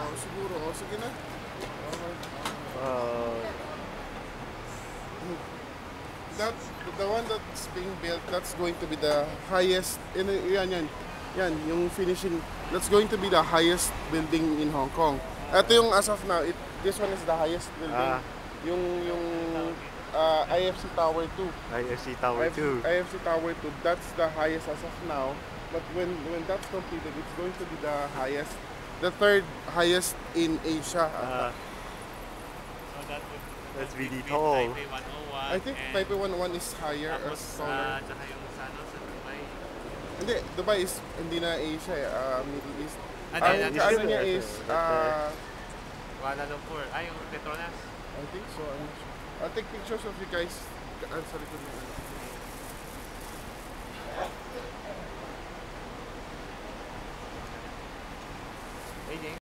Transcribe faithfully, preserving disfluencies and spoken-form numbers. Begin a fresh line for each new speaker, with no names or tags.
Oh, siguro. Oh, sige na. Okay.
Uh,
That, the one that's being built, that's going to be the highest, in, yan, yan, yan, yung finishing, that's going to be the highest building in Hong Kong. Ito yung as of now, it, this one is the highest building.
Ah.
Yung, yung uh, I F C Tower two.
I F C Tower two.
I F C Tower two, that's the highest as of now. But when, when that's completed, it's going to be the highest, the third highest in Asia.
Uh,
So that would
That's really
between
tall.
Taipei one oh one
I think
and
Taipei one oh one is higher or
tapos
taller.
uh, tsaka yung sa ano sa Dubai.
Hindi, Dubai is hindi na Asia, eh, uh, Middle East.
Ah,
Ang
hindi,
ano
hindi.
niya is, uh,
Kuala Lumpur. Ay, yung Petronas.
I think so. I'm not sure. I'll take pictures of you guys. Ang sa likod mo.
Hey, James.